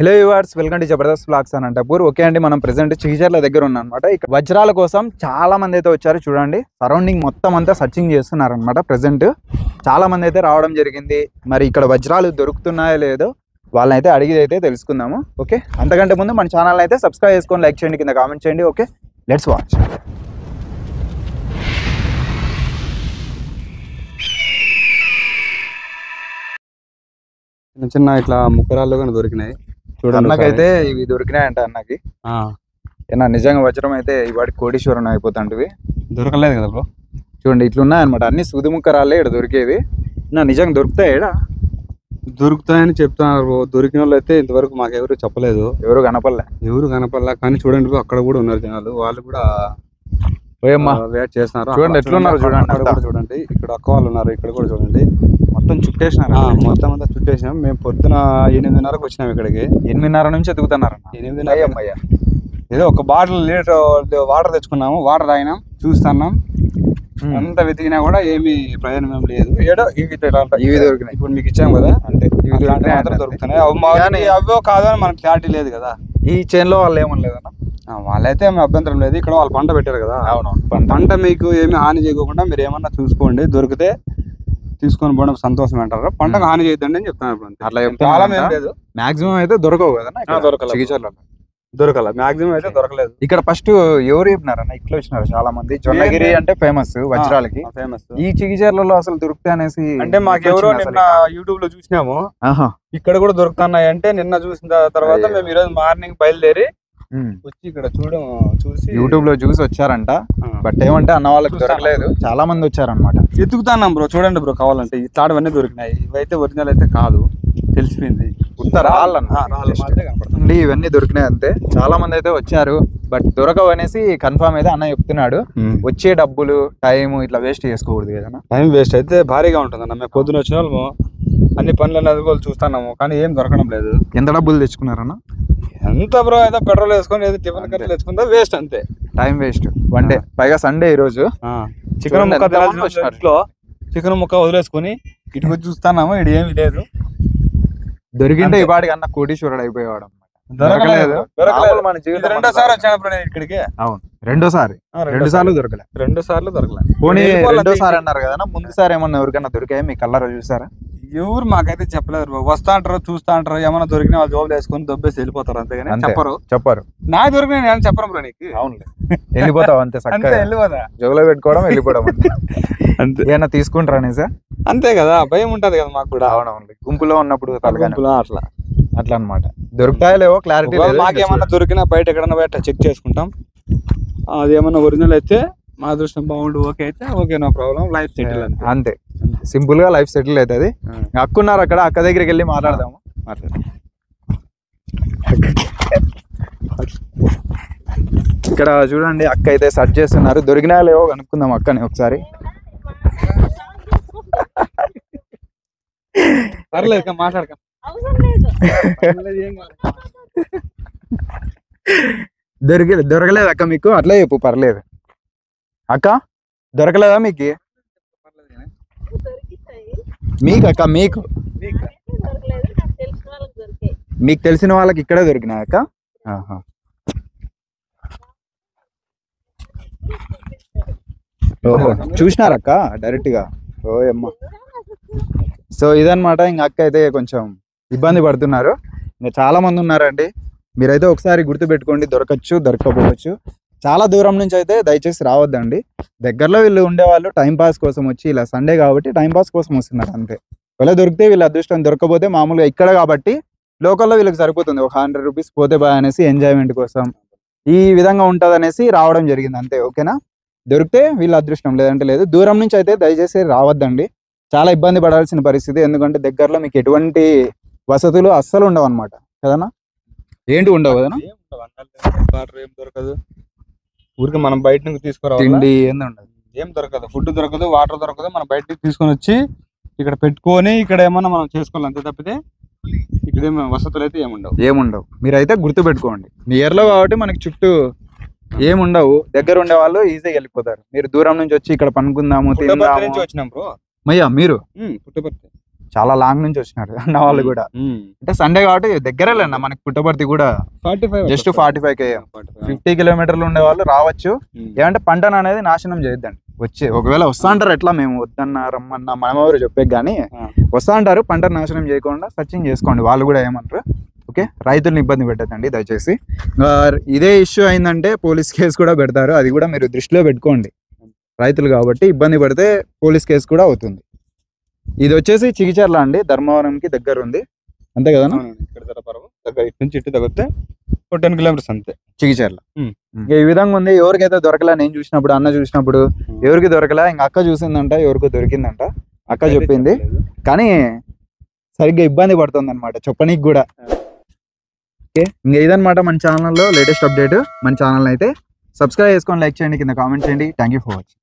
Hello viewers, welcome to Jabardasth vlogs Anantapur. Okay అండి, మనం present చీజర్ల దగ్గర ఉన్నాం అనమాట. ఇక్కడ వజ్రాల కోసం చాలా మంది అయితే వచ్చారు. చూడండి, సరౌండింగ్ మొత్తం అంతా సర్చింగ్ చేస్తున్నారు అనమాట. ప్రెసెంట్ చాలా మంది అయితే రావడం జరిగింది. మరి ఇక్కడ వజ్రాలు దొరుకుతున్నాయో లేదో వాళ్ళని అయితే అడిగి అయితే తెలుసుకుందాము. ఓకే, అంతకంటే ముందు మన ఛానల్ అయితే సబ్స్క్రైబ్ చేసుకొని లైక్ చేయండి, కింద కామెంట్ చేయండి. Okay, let's watch. చిన్న చిన్న ఇట్లా ముక్కరాళ్ళు కానీ దొరికినాయి. చూడండి, అన్నకైతే ఇవి దొరికినాయంట. అన్నకి ఏనా నిజంగా వజ్రం అయితే ఇవాడికి కోటీశ్వరం అయిపోతాంటివి. దొరకలేదు కదా బ్రో. చూడండి, ఇట్లున్నాయన్నమాట. అన్ని సూది ముక్కరాళ్ళే ఇక్కడ దొరికేది. నా నిజంగా దొరుకుతాయి ఇక్కడ? దొరుకుతాయని చెప్తున్నారు బ్రో. దొరికిన వాళ్ళు అయితే ఇంతవరకు మాకు ఎవరు చెప్పలేదు, ఎవరు కనపడలే. కానీ చూడండి బ్రో, అక్కడ కూడా ఉన్నారు జనాలు. వాళ్ళు కూడా వెయిట్ చేస్తున్నారు. చూడండి ఎట్లున్నారు, చూడండి ఇక్కడ అక్క వాళ్ళు ఉన్నారు. ఇక్కడ కూడా చూడండి, మొత్తం చుట్టేసినారు. మొత్తం అంతా చుట్టేసినాం. మేము పొద్దున 8:30కు వచ్చినాం ఇక్కడికి. 8:30 నుంచి ఎదుగుతున్నారు. 8:30 ఏదో ఒక బాటిల్ లీటర్ వాటర్ తెచ్చుకున్నాము. వాటర్ తాగినాం, చూస్తున్నాం. అంత వెతికినా కూడా ఏమి ప్రయోజనం ఏం లేదు. ఏడో ఇవి దొరికినాయి. ఇప్పుడు మీకు ఇచ్చాం కదా, అంతే. ఇవి మాత్రం దొరుకుతున్నాయి. అవో కాదో అని మనకు క్లారిటీ లేదు కదా. ఈ చైన్ లో వాళ్ళు ఏమనలేదన్న? వాళ్ళైతే ఏమి అభ్యంతరం లేదు. ఇక్కడ వాళ్ళు పంట పెట్టారు కదా. అవును, పంట మీకు ఏమి హాని చేయకుండా మీరు ఏమన్నా చూసుకోండి. దొరికితే తీసుకొని పోవడం సంతోషం అంటారు. పంటకు హాని చేయొద్దండి అని చెప్తున్నారు. అట్లా చాలా లేదు. మాక్సిమం అయితే దొరకవు కదా. దొరకల మాక్సిమం అయితే దొరకలేదు. ఇక్కడ ఫస్ట్ ఎవరు చెప్పినారన్న? ఇట్లా వచ్చినారు చాలా మంది. జొన్నగిరి అంటే ఫేమస్ వజ్రాలకి. ఫేమస్. ఈ చిగిచర్లలో అసలు దొరుకుతాయి అనేసి అంటే మాకు ఎవరో నిన్న యూట్యూబ్ లో చూసినాము. ఇక్కడ కూడా దొరుకుతున్నాయి అంటే నిన్న చూసిన తర్వాత మేము ఈ రోజు మార్నింగ్ బయలుదేరి వచ్చి ఇక్కడ చూసి యూట్యూబ్ లో చూసి వచ్చారంట. బట్ ఏమంటే అన్న వాళ్ళకి దొరకలేదు. చాలా మంది వచ్చారనమాట. ఎత్తుకుతాన్నాం బ్రో. చూడండి బ్రో, కావాలంటే ఇట్లాంటివన్నీ దొరికినాయి. ఇవైతే ఒరిజినల్ అయితే కాదు, తెలిసిపోయింది. ఇవన్నీ దొరికినాయి అంతే. చాలా మంది అయితే వచ్చారు, బట్ దొరకవు అనేసి కన్ఫర్మ్ అయితే అన్న చెప్తున్నాడు. వచ్చే డబ్బులు టైం ఇట్లా వేస్ట్ చేసుకోకూడదు కదా. టైం వేస్ట్ అయితే భారీగా ఉంటుంది అన్న. మేము పొద్దున వచ్చిన వాళ్ళము అన్ని పనులన్నీ అదుగోలు చూస్తున్నాము, కానీ ఏం దొరకడం లేదు. ఎంత డబ్బులు తెచ్చుకున్నారన్న? ఎంత బ్రో, ఏదో పెట్రోల్ వేసుకొని ఏదో టిఫిన్ కర్రీ తెచ్చుకుందా, వేస్ట్ అంతే. Time waste. వన్ డే, పైగా సండే ఈ రోజు. చికెన్ ముక్క ఇంట్లో చికెన్ ముక్క వదిలేసుకొని ఇటు వచ్చి చూస్తున్నాము. ఇటు ఏమి లేదు. దొరికింటే ఈ పాటికి అన్న కోటీశ్వరుడు అయిపోయేవాడు. దొరకలేదు. రెండోసారి వచ్చాను బ్రో నేను ఇక్కడికి. అవును, రెండు సార్లు దొరకలే. పోనీ రెండోసారి అన్నారు కదా, ముందు సారి ఏమన్నా ఎవరికైనా దొరికాయి? మీ కలర్ చూసారా? ఎవరు మాకైతే చెప్పలేదు. వస్తా అంటారు, చూస్తా అంటారు. ఏమన్నా దొరికిన వాళ్ళు జోబులు వేసుకొని దొబ్బేసి వెళ్ళిపోతారు, అంతేగాని చెప్పరు. నాకు దొరికిన నేను చెప్పను బ్రో నీకు. అవును, వెళ్ళిపోతావు అంతే. వెళ్ళిపోతా, జోబులో పెట్టుకోవడం, వెళ్ళిపోవడం అంతే. ఏమన్నా తీసుకుంటారా అనేసి? అంతే కదా, భయం ఉంటది కదా మాకు కూడా. అవునవును, గుంపులో ఉన్నప్పుడు అట్లా అనమాట. దొరుకుతాయో లేవో క్లారిటీ. మాకేమన్నా దొరికినా బయట ఎక్కడన్నా బయట చెక్ చేసుకుంటాం. అది ఏమన్నా ఒరిజినల్ అయితే మా అదృష్టం బాగుండు. ఓకే అయితే okay, no problem. Life settle అంతే, సింపుల్ గా లైఫ్ సెటిల్ అవుతుంది. అక్కున్నారు అక్కడ, అక్క దగ్గరికి వెళ్ళి మాట్లాడదాము. ఇక్కడ చూడండి, అక్క అయితే సెర్చ్ చేస్తున్నారు. దొరికినా లేవో కనుక్కుందాం అక్కని ఒకసారి. పర్లేదు, మాట్లాడక. దొరకలేదు అక్క మీకు? అట్లా చెప్పు, పర్లేదు. అక్క దొరకలేదా మీకు? అక్క మీకు తెలిసిన వాళ్ళకి ఇక్కడే దొరికినాయి అక్క? ఓహో, చూసినారక్క డైరెక్ట్ గా? ఓ అమ్మ. సో ఇదన్నమాట. ఇంకా అక్క అయితే కొంచెం ఇబ్బంది పడుతున్నారు. ఇంకా చాలా మంది ఉన్నారండి. మీరైతే ఒకసారి గుర్తు పెట్టుకోండి, దొరకచ్చు, దొరకపోవచ్చు. చాలా దూరం నుంచి అయితే దయచేసి రావద్దండి. దగ్గరలో వీళ్ళు ఉండేవాళ్ళు టైం పాస్ కోసం వచ్చి, ఇలా సండే కాబట్టి టైం పాస్ కోసం వస్తున్నారు అంతే. ఒకవేళ దొరికితే వీళ్ళ అదృష్టం, దొరకపోతే మామూలుగా ఇక్కడ కాబట్టి లోకల్లో వీళ్ళకి సరిపోతుంది. ఒక 100 రూపీస్ పోతే బాగా అనేసి ఎంజాయ్మెంట్ కోసం ఈ విధంగా ఉంటుంది అనేసి రావడం జరిగింది అంతే. ఓకేనా? దొరికితే వీళ్ళ అదృష్టం, లేదంటే లేదు. దూరం నుంచి అయితే దయచేసి రావద్దండి. చాలా ఇబ్బంది పడాల్సిన పరిస్థితి. ఎందుకంటే దగ్గరలో మీకు ఎటువంటి వసతులు అస్సలు ఉండవు అనమాట కదనా? ఏంటి ఉండవు కదనా? ఏం దొరకదు. ఊరికి మనం బయట నుంచి తీసుకురావాలి. తిండి ఏంది ఉండదు, ఏం దొరకదు. ఫుడ్ దొరకదు, వాటర్ దొరకదు. మనం బయట తీసుకొని వచ్చి ఇక్కడ పెట్టుకొని ఇక్కడ ఏమన్నా మనం చేసుకోవాలి అంతే తప్పితే ఇక్కడ వసతులు అయితే ఏముండవు. మీరైతే గుర్తు పెట్టుకోండి. నియర్లో కాబట్టి మనకి చుట్టూ ఏముండవు. దగ్గర ఉండే వాళ్ళు ఈజీగా వెళ్ళిపోతారు. మీరు దూరం నుంచి వచ్చి ఇక్కడ పనుకుందాము, తిందాము. వచ్చినాం బ్రో. మయ్యా మీరు చాలా లాంగ్ నుంచి వచ్చినారు అన్న వాళ్ళు కూడా. అంటే సండే కాబట్టి దగ్గరేలే అన్న మనకి పుట్టపర్తి కూడా 45 జస్ట్ 45 km 50 కిలోమీటర్లు ఉండే వాళ్ళు రావచ్చు. ఏమంటే పంటను అనేది నాశనం చేయొద్దండి. వచ్చి ఒకవేళ వస్తా అంటారు, ఎట్లా మేము వద్దన్నా రమ్మన్నా మనమెవరు చెప్పే కానీ వస్తా అంటారు. పంటను నాశనం చేయకుండా సర్చింగ్ చేసుకోండి, వాళ్ళు కూడా ఏమంటారు. ఓకే, రైతుల్ని ఇబ్బంది పెట్టద్దండి దయచేసి. ఇదే ఇష్యూ అయిందంటే పోలీస్ కేసు కూడా పెడతారు, అది కూడా మీరు దృష్టిలో పెట్టుకోండి. రైతులు కాబట్టి ఇబ్బంది పడితే పోలీస్ కేసు కూడా అవుతుంది. ఇది వచ్చేసి చిగిచర్ల అండి, ధర్మవరంకి దగ్గర ఉంది, అంతే కదా? ఇక్కడ దగ్గర ఇటు నుంచి ఇటు తగ్గితే 10 కిలోమీటర్స్ అంతే చిగిచర్ల. ఇంకా ఈ విధంగా ఉంది. ఎవరికైతే దొరకలే, నేను చూసినప్పుడు అన్న చూసినప్పుడు ఎవరికి దొరకలే, ఇంకా అక్క చూసిందంట, ఎవరికో దొరికిందంట అక్క చెప్పింది. కానీ సరిగ్గా ఇబ్బంది పడుతుంది అనమాట చెప్పనీకి కూడా. ఓకే, ఇంకా ఇదనమాట మన ఛానల్లో లేటెస్ట్ అప్డేట్. మన ఛానల్ అయితే సబ్స్క్రైబ్ చేసుకొని లైక్ చేయండి, కింద కామెంట్ చేయండి. Thank you for watching.